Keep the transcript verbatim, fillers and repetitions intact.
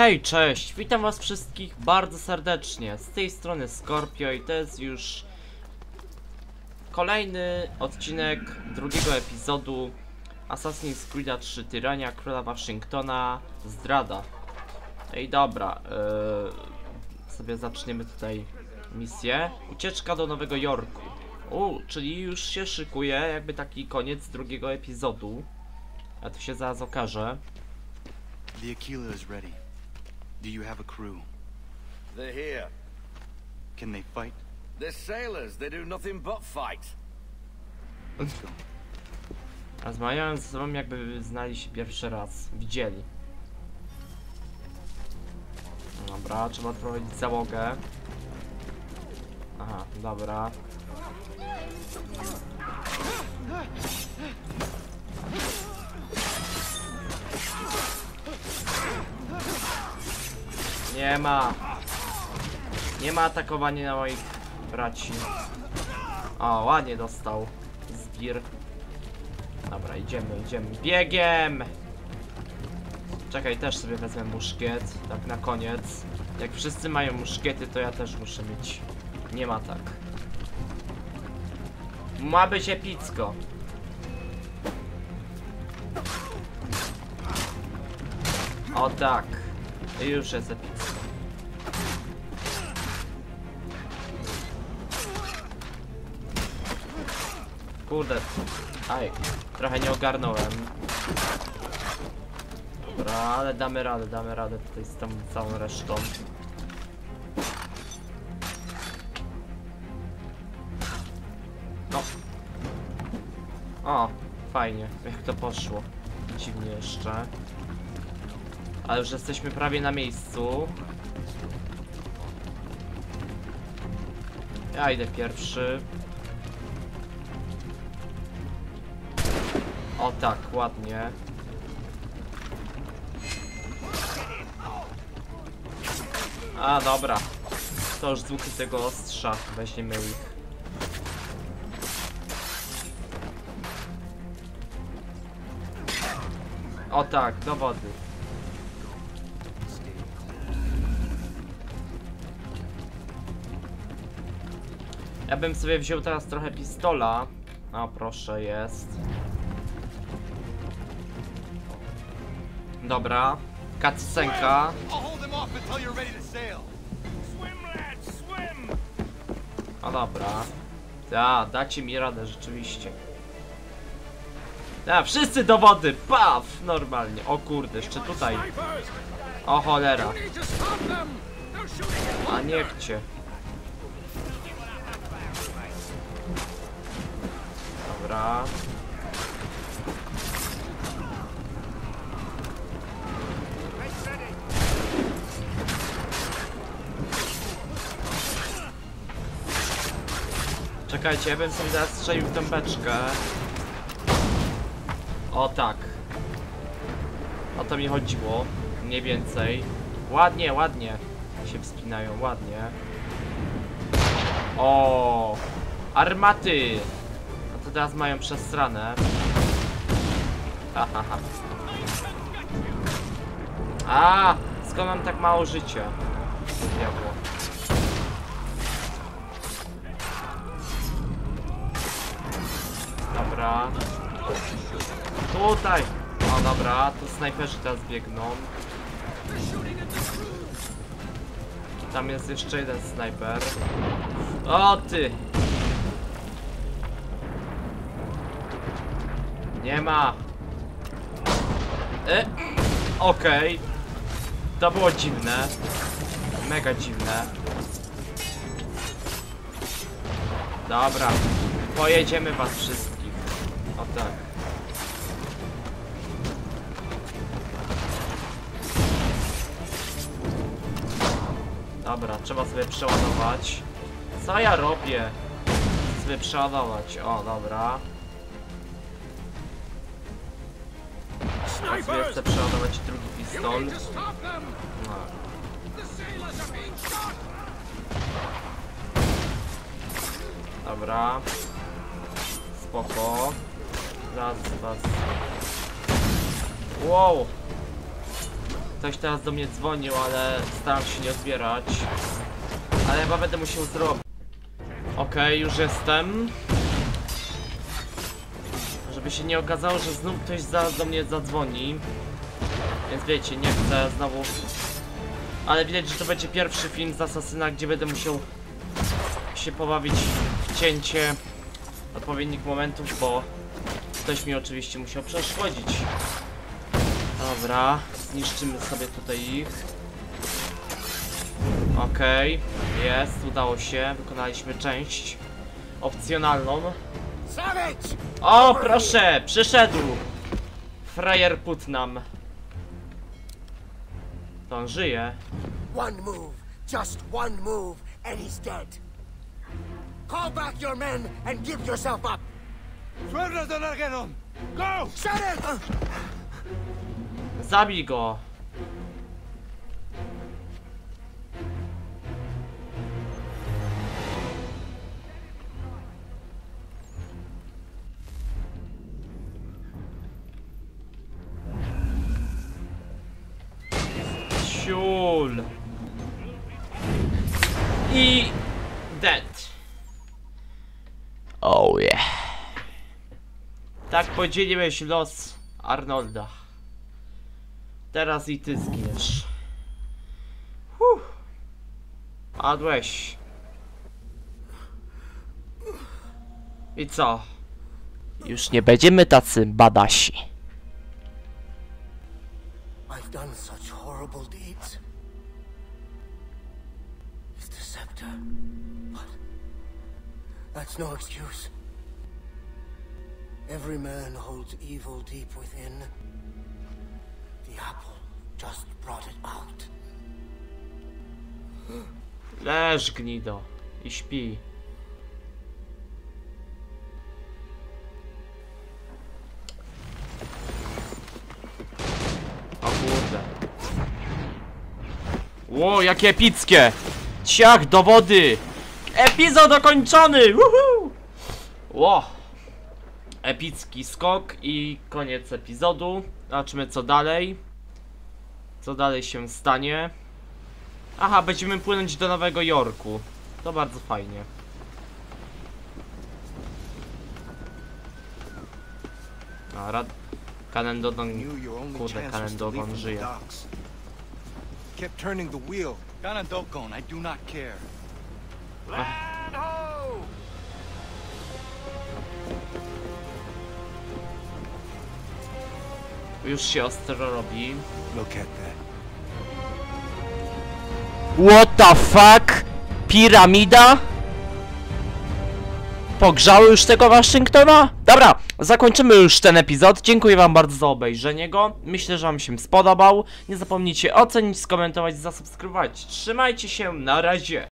Hej, cześć! Witam was wszystkich bardzo serdecznie. Z tej strony Scorpio i to jest już kolejny odcinek drugiego epizodu Assassin's Creed trzy Tyrania Króla Waszyngtona Zdrada. Ej, dobra, yy, sobie zaczniemy tutaj misję. Ucieczka do Nowego Jorku. U, czyli już się szykuje jakby taki koniec drugiego epizodu. A to się zaraz okaże. The Aquila is ready. Do you have a crew? They're here. Can they fight? They're sailors. They do nothing but fight. Let's go. Rozmawiając ze sobą, jakby znali się pierwszy raz. Widzieli. Dobra, trzeba prowadzić załogę. Aha, dobra. Nie ma. Nie ma atakowania na moich braci. O, ładnie dostał zbir. Dobra, idziemy, idziemy. Biegiem! Czekaj, też sobie wezmę muszkiet. Tak na koniec. Jak wszyscy mają muszkiety, to ja też muszę mieć. Nie ma tak. Ma być epicko. O tak. Już jest epicko. Kurde. Aj, trochę nie ogarnąłem. Dobra, ale damy radę, damy radę tutaj z tą całą resztą. No. O, fajnie, jak to poszło. Dziwnie jeszcze. Ale już jesteśmy prawie na miejscu. Ja idę pierwszy. O tak, ładnie. A dobra. To już z ukrytego ostrza. Weźmiemy ich. O tak, do wody. Ja bym sobie wziął teraz trochę pistola. O, proszę, jest. Dobra. Cutscenka. O dobra. Ta, dacie mi radę, rzeczywiście. Ta, wszyscy do wody! Paf! Normalnie. O kurde, jeszcze tutaj. O cholera. A niech cię. Dobra. Czekajcie, ja bym sobie zaraz strzelił w tę beczkę. O tak. O to mi chodziło. Mniej więcej. Ładnie, ładnie się wspinają, ładnie. O, armaty! No to teraz mają przesranę. Ha, ha, ha. A, skąd mam tak mało życia? Diabło. Dobra. Tutaj. O dobra, tu snajperzy teraz biegną. Tam jest jeszcze jeden snajper. O ty! Nie ma. E? Okej. Okay. To było dziwne. Mega dziwne. Dobra. Pojedziemy was wszystkich. O tak. Dobra, trzeba sobie przeładować. Co ja robię? Chcę sobie przeładować. O, dobra. Ja sobie chcę przeładować drugi pistol. No. Dobra. Spoko. Raz, dwa. Wow. Ktoś teraz do mnie dzwonił, ale staram się nie odbierać. Ale chyba będę musiał zrobić. Okej, okay, już jestem. Żeby się nie okazało, że znów ktoś zaraz do mnie zadzwoni. Więc wiecie, nie chcę znowu. Ale widać, że to będzie pierwszy film z Asasyna, gdzie będę musiał się pobawić w cięcie odpowiednich momentów, bo ktoś mi oczywiście musiał przeszkodzić. Dobra, zniszczymy sobie tutaj ich. Okej, okay, jest, udało się, wykonaliśmy część opcjonalną. O, proszę, przyszedł frajer Putnam. To on żyje. One move, just one move, and he's dead. Call back your men and give yourself up. Go! Shut it! Zabij go. Ciul. I dead. Oh yeah. Tak podzieliłeś los Arnolda. Teraz i ty zginiesz. Huh. Padłeś. I co? Już nie będziemy tacy badasi. I've done such horrible deeds. It's the scepter, but that's no excuse. Every man holds evil deep within. The apple just brought it out. Leż, gnido. I śpi. O kurde. Ło, jakie epickie! Ciach do wody! Epizod dokończony! Woohoo! Ło! Epicki skok i koniec epizodu. Zobaczmy co dalej. Co dalej się stanie. Aha, będziemy płynąć do Nowego Jorku. To bardzo fajnie. A, rad... Kanendogon... Kurde, Kanendogon żyje. Kept turning the wheel. Kanendogon, I do not care. Land ho! Już się ostro robi. Look at that. What the fuck? Piramida? Pogrzały już tego Waszyngtona? Dobra, zakończymy już ten epizod. Dziękuję wam bardzo za obejrzenie go. Myślę, że wam się spodobał. Nie zapomnijcie ocenić, skomentować, zasubskrybować. Trzymajcie się, na razie.